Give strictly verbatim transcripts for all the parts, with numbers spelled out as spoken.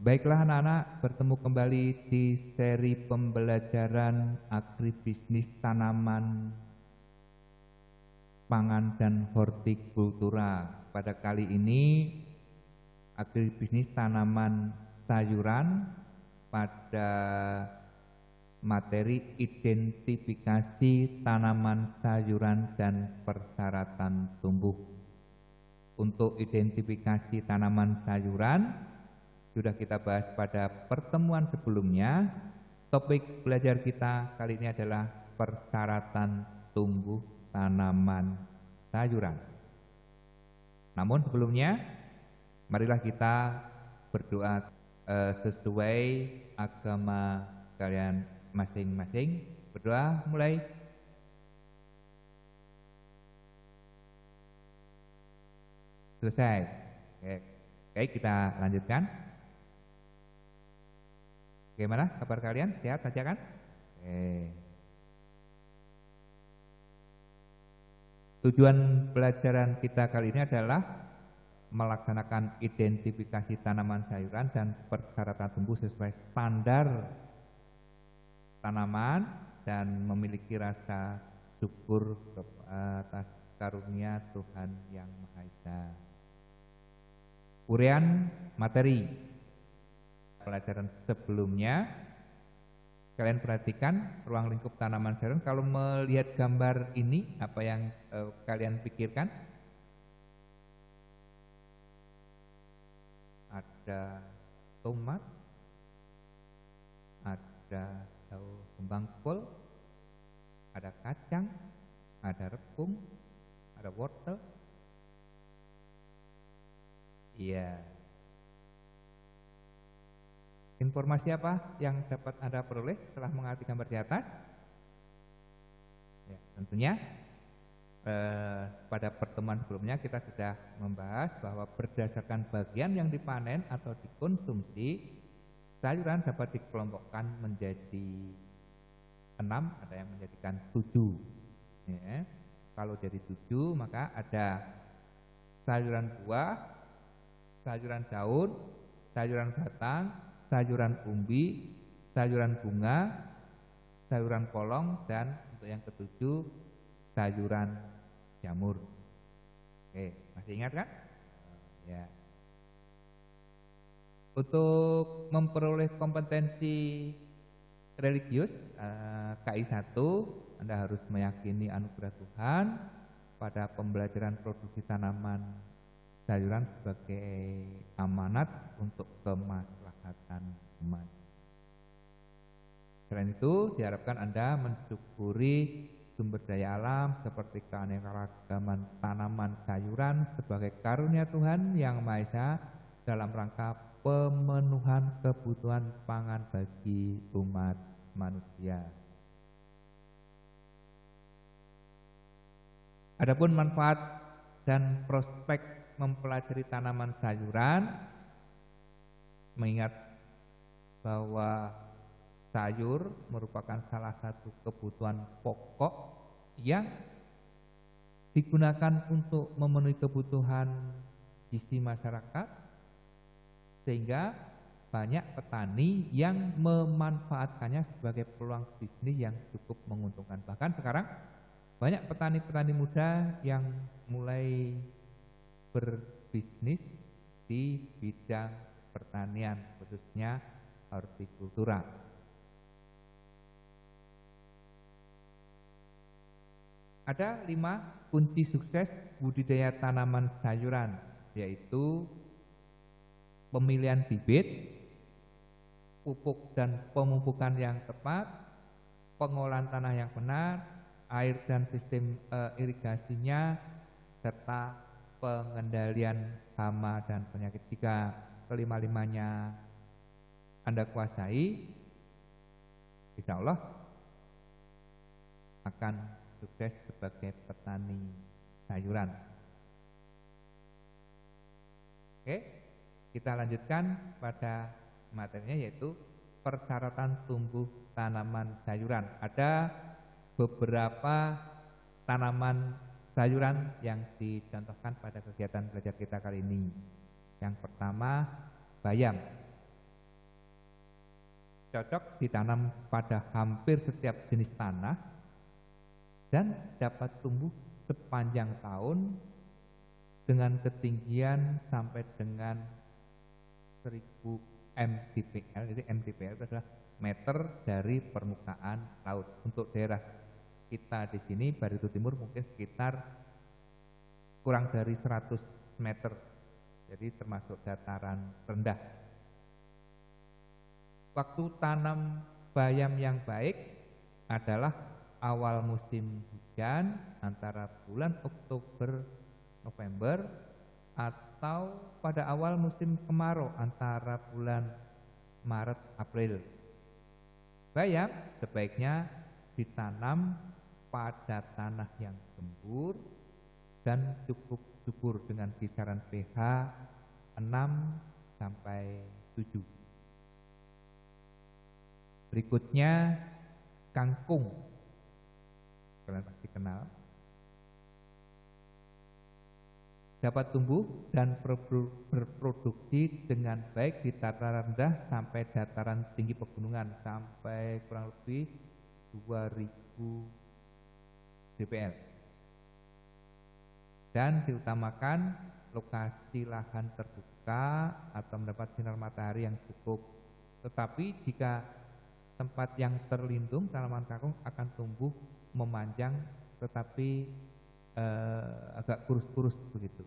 Baiklah anak-anak, bertemu kembali di seri pembelajaran agribisnis tanaman, pangan, dan hortikultura. Pada kali ini, agribisnis tanaman sayuran pada materi identifikasi tanaman sayuran dan persyaratan tumbuh. Untuk identifikasi tanaman sayuran, sudah kita bahas pada pertemuan sebelumnya. Topik belajar kita kali ini adalah persyaratan tumbuh tanaman sayuran. Namun sebelumnya, marilah kita berdoa eh, sesuai agama kalian masing-masing. Berdoa mulai. Selesai. Oke, Oke kita lanjutkan. Bagaimana kabar kalian? Sehat saja kan? Oke. Tujuan pelajaran kita kali ini adalah melaksanakan identifikasi tanaman sayuran dan persyaratan tumbuh sesuai standar tanaman dan memiliki rasa syukur atas karunia Tuhan Yang Maha Esa. Uraian materi pelajaran sebelumnya, kalian perhatikan ruang lingkup tanaman sayuran. Kalau melihat gambar ini, apa yang eh, kalian pikirkan? Ada tomat, ada daun kembang kol, ada kacang, ada repung, ada wortel. Iya. Informasi apa yang dapat Anda peroleh setelah mengamati gambar di atas? Ya, tentunya eh, pada pertemuan sebelumnya kita sudah membahas bahwa berdasarkan bagian yang dipanen atau dikonsumsi, sayuran dapat dikelompokkan menjadi enam, ada yang menjadikan tujuh. Ya. Kalau jadi tujuh, maka ada sayuran buah, sayuran daun, sayuran batang, sayuran umbi, sayuran bunga, sayuran kolong, dan untuk yang ketujuh sayuran jamur. Oke, masih ingat kan? Ya. Untuk memperoleh kompetensi religius K I satu, Anda harus meyakini anugerah Tuhan pada pembelajaran produksi tanaman sayuran sebagai amanat untuk kemaslahatan umat. Selain itu, diharapkan Anda mensyukuri sumber daya alam seperti keanekaragaman tanaman sayuran sebagai karunia Tuhan Yang Maha Esa dalam rangka pemenuhan kebutuhan pangan bagi umat manusia. Adapun manfaat dan prospek mempelajari tanaman sayuran, mengingat bahwa sayur merupakan salah satu kebutuhan pokok yang digunakan untuk memenuhi kebutuhan gizi masyarakat, sehingga banyak petani yang memanfaatkannya sebagai peluang bisnis yang cukup menguntungkan. Bahkan sekarang banyak petani-petani muda yang mulai berbisnis di bidang pertanian, khususnya hortikultura. Ada lima kunci sukses budidaya tanaman sayuran, yaitu pemilihan bibit, pupuk dan pemupukan yang tepat, pengolahan tanah yang benar, air dan sistem e, irigasinya, serta pengendalian hama dan penyakit. Jika kelima-limanya Anda kuasai, insya Allah akan sukses sebagai petani sayuran. Oke, kita lanjutkan pada materinya, yaitu persyaratan tumbuh tanaman sayuran. Ada beberapa tanaman sayuran yang dicontohkan pada kegiatan belajar kita kali ini. Yang pertama, bayam. cocok ditanam pada hampir setiap jenis tanah dan dapat tumbuh sepanjang tahun dengan ketinggian sampai dengan seribu mdpl. Jadi mdpl itu adalah meter dari permukaan laut. Untuk daerah kita di sini Barito Timur mungkin sekitar kurang dari seratus meter. Jadi termasuk dataran rendah. Waktu tanam bayam yang baik adalah awal musim hujan antara bulan Oktober November atau pada awal musim kemarau antara bulan Maret April. Bayam sebaiknya ditanam pada tanah yang gembur dan cukup subur dengan kisaran pH enam sampai tujuh. Berikutnya kangkung. Kalian pasti kenal. Dapat tumbuh dan berproduksi dengan baik di dataran rendah sampai dataran tinggi pegunungan sampai kurang lebih dua ribu dpl. Dan diutamakan lokasi lahan terbuka atau mendapat sinar matahari yang cukup. Tetapi jika tempat yang terlindung tanaman kangkung akan tumbuh memanjang tetapi eh, agak kurus-kurus begitu.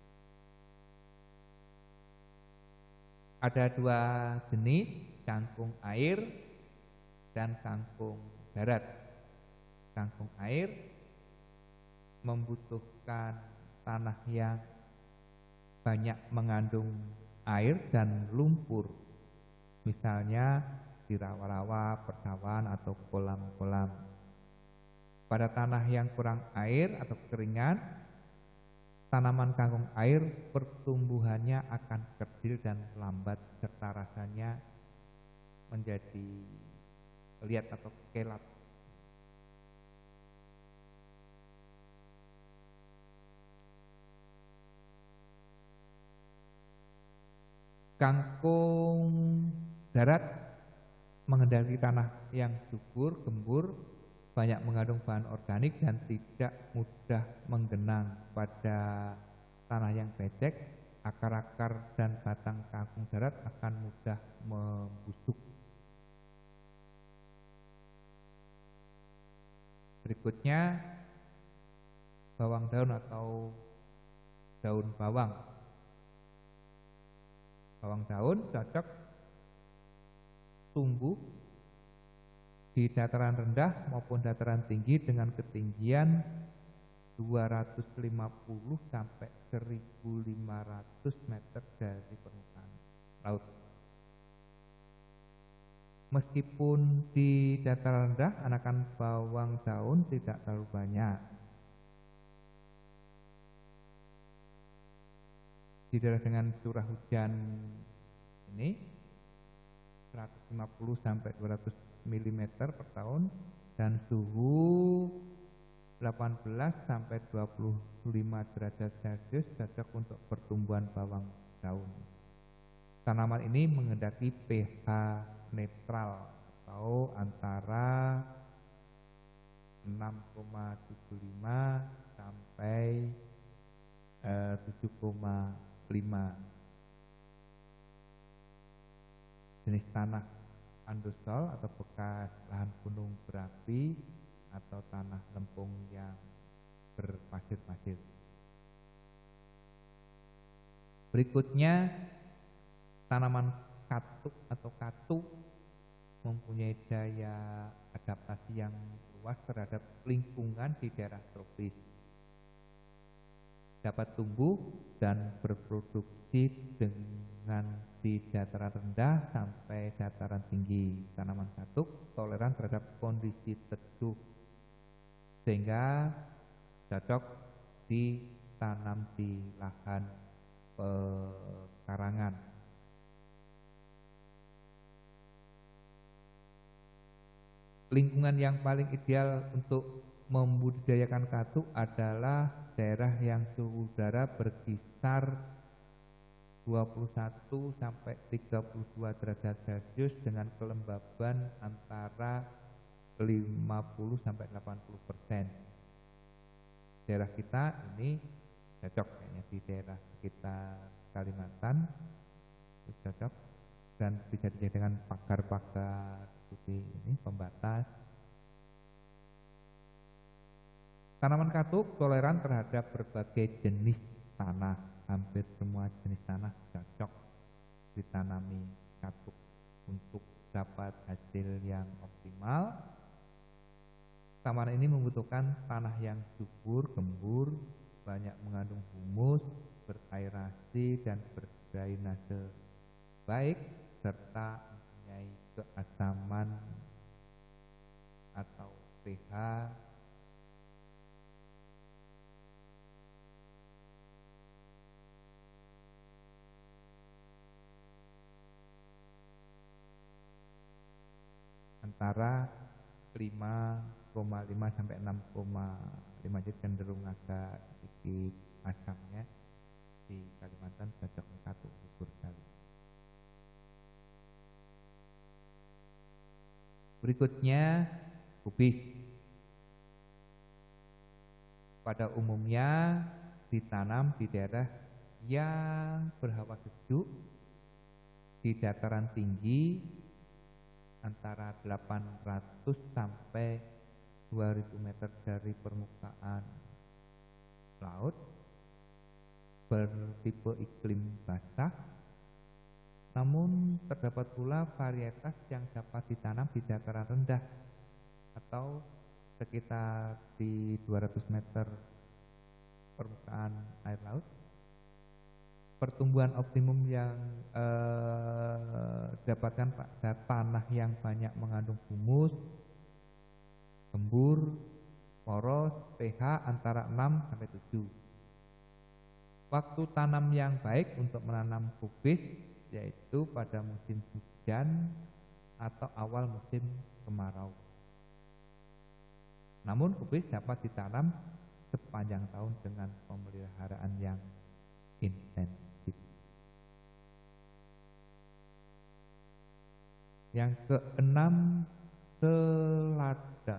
Ada dua jenis, kangkung air dan kangkung darat. Kangkung air membutuhkan tanah yang banyak mengandung air dan lumpur. Misalnya di rawa-rawa, persawahan atau kolam-kolam. Pada tanah yang kurang air atau kekeringan, tanaman kangkung air pertumbuhannya akan kerdil dan lambat serta rasanya menjadi liat atau kelat. Kangkung darat mengendaki tanah yang subur, gembur, banyak mengandung bahan organik dan tidak mudah menggenang. Pada tanah yang becek, akar-akar dan batang kangkung darat akan mudah membusuk. Berikutnya bawang daun atau daun bawang. Bawang daun cocok tumbuh di dataran rendah maupun dataran tinggi dengan ketinggian dua ratus lima puluh sampai seribu lima ratus meter dari permukaan laut. Meskipun di dataran rendah anakan bawang daun tidak terlalu banyak. Di daerah dengan curah hujan ini seratus lima puluh sampai dua ratus milimeter per tahun dan suhu delapan belas sampai dua puluh lima derajat Celcius cocok untuk pertumbuhan bawang daun. Tanaman ini mengendaki pH netral atau antara enam koma tujuh lima sampai eh, tujuh koma lima. Jenis tanah andosol atau bekas lahan gunung berapi atau tanah lempung yang berpasir-pasir. Berikutnya tanaman katuk atau katu mempunyai daya adaptasi yang luas terhadap lingkungan di daerah tropis. Dapat tumbuh dan berproduksi dengan di dataran rendah sampai dataran tinggi. Tanaman katuk toleran terhadap kondisi teduh sehingga cocok ditanam di lahan pekarangan. Lingkungan yang paling ideal untuk membudidayakan katuk adalah daerah yang suhu udara berkisar dua puluh satu sampai tiga puluh dua derajat Celcius dengan kelembaban antara lima puluh sampai delapan puluh persen. Daerah kita ini cocok kayaknya di daerah sekitar Kalimantan itu cocok dan bisa dijadikan pagar-pagar seperti ini pembatas. Tanaman katuk toleran terhadap berbagai jenis tanah. Hampir semua jenis tanah cocok ditanami katuk untuk dapat hasil yang optimal. Tanaman ini membutuhkan tanah yang subur, gembur, banyak mengandung humus, beraerasi dan berdrainase baik serta mempunyai keasaman atau pH antara lima koma lima sampai enam koma lima, jadi cenderung agak sedikit asamnya. Di Kalimantan cocok katuk subur sekali. Berikutnya kubis. Pada umumnya ditanam di daerah yang berhawa sejuk, di dataran tinggi antara delapan ratus sampai dua ribu meter dari permukaan laut, bertipe iklim basah. Namun terdapat pula varietas yang dapat ditanam di dataran rendah atau sekitar di dua ratus meter permukaan air laut. Pertumbuhan optimum yang eh, didapatkan pada tanah yang banyak mengandung humus, gembur, poros, pH antara enam sampai tujuh. Waktu tanam yang baik untuk menanam kubis yaitu pada musim hujan atau awal musim kemarau. Namun kubis dapat ditanam sepanjang tahun dengan pemeliharaan yang intensif. Yang keenam, selada.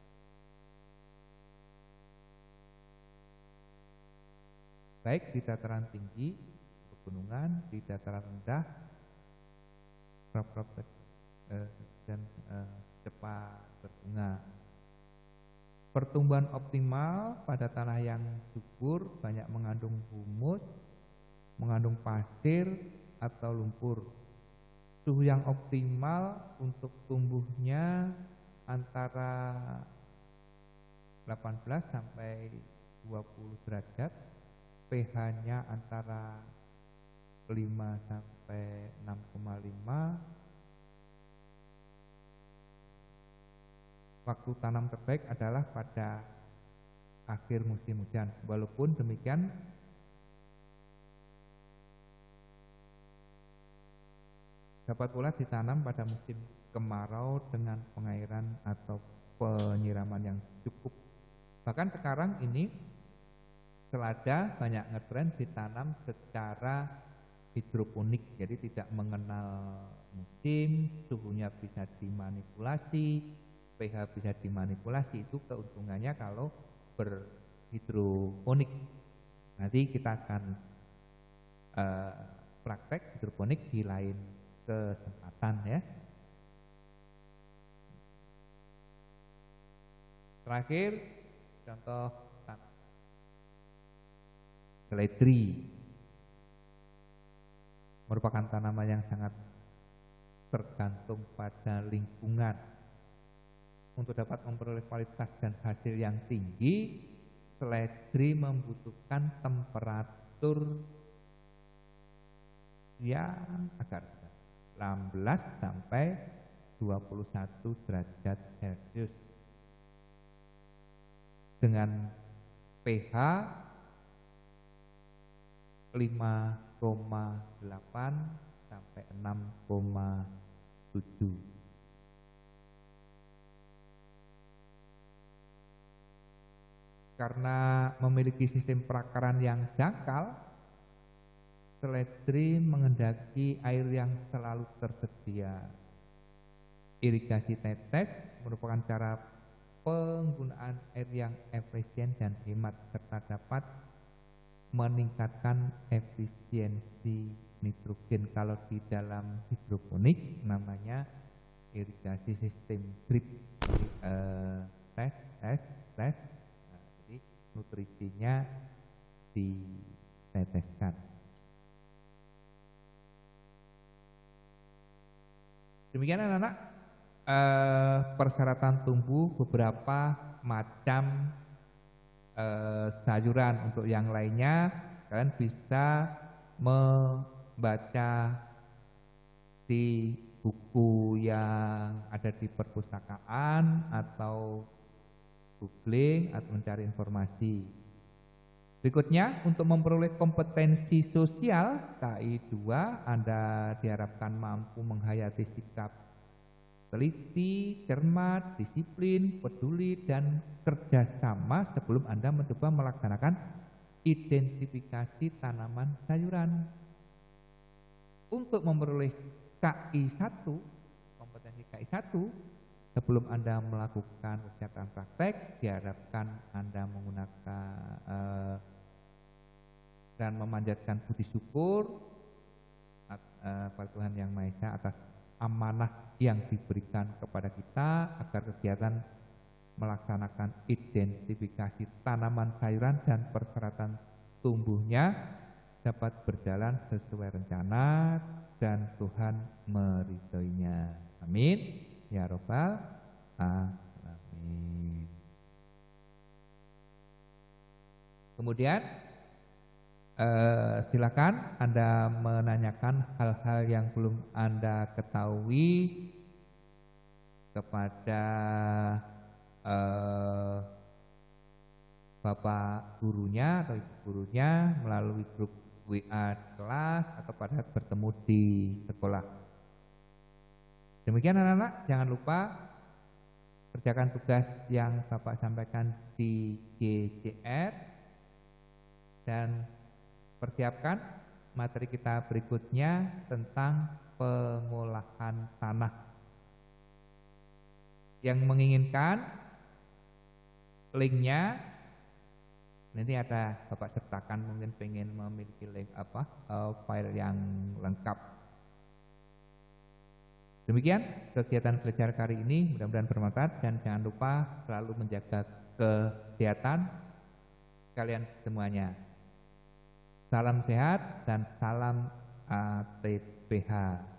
Baik di dataran tinggi, pegunungan, di dataran rendah, crop-crop eh, dan eh, cepat berbunga. Pertumbuhan optimal pada tanah yang subur, banyak mengandung humus, mengandung pasir atau lumpur. Suhu yang optimal untuk tumbuhnya antara delapan belas sampai dua puluh derajat, pH-nya antara lima sampai enam koma lima. Waktu tanam terbaik adalah pada akhir musim hujan. Walaupun demikian, dapat pula ditanam pada musim kemarau dengan pengairan atau penyiraman yang cukup. Bahkan sekarang ini selada banyak ngetren ditanam secara hidroponik, jadi tidak mengenal musim, suhunya bisa dimanipulasi, pH bisa dimanipulasi. Itu keuntungannya kalau berhidroponik. Nanti kita akan uh, praktek hidroponik di lain kesempatan ya. Terakhir contoh tanam seledri, merupakan tanaman yang sangat tergantung pada lingkungan. Untuk dapat memperoleh kualitas dan hasil yang tinggi, seledri membutuhkan temperatur yang agak rendah, delapan belas sampai dua puluh satu derajat Celcius, dengan pH lima koma delapan sampai enam koma tujuh. Karena memiliki sistem perakaran yang dangkal, seledri mengendaki air yang selalu tersedia. Irigasi tetes merupakan cara penggunaan air yang efisien dan hemat serta dapat meningkatkan efisiensi nitrogen. Kalau di dalam hidroponik namanya irigasi sistem drip. Jadi, eh, tes, tes, tes. Nah, jadi nutrisinya diteteskan. Demikian anak-anak, eh, persyaratan tumbuh beberapa macam eh, sayuran. Untuk yang lainnya kalian bisa membaca di buku yang ada di perpustakaan atau googling atau mencari informasi. Berikutnya, untuk memperoleh kompetensi sosial K I dua, Anda diharapkan mampu menghayati sikap teliti, cermat, disiplin, peduli, dan kerjasama sebelum Anda mencoba melaksanakan identifikasi tanaman sayuran. Untuk memperoleh K I satu, kompetensi K I satu, sebelum Anda melakukan kegiatan praktek, diharapkan Anda menggunakan eh, dan memanjatkan budi syukur eh, pada Tuhan Yang Maha Esa atas amanah yang diberikan kepada kita agar kegiatan melaksanakan identifikasi tanaman sayuran dan persyaratan tumbuhnya dapat berjalan sesuai rencana dan Tuhan meridhoinya. Amin. Ya Robbal Alamin. Kemudian eh, silakan Anda menanyakan hal-hal yang belum Anda ketahui kepada eh, Bapak gurunya atau Ibu gurunya melalui grup W A kelas atau pada saat bertemu di sekolah. Demikian anak-anak, jangan lupa kerjakan tugas yang Bapak sampaikan di G C R dan persiapkan materi kita berikutnya tentang pengolahan tanah. Yang menginginkan linknya nanti ada Bapak sertakan, mungkin pengen memiliki link apa uh, file yang lengkap. Demikian kegiatan belajar kali ini, mudah-mudahan bermanfaat dan jangan lupa selalu menjaga kesehatan kalian semuanya. Salam sehat dan salam A T P H.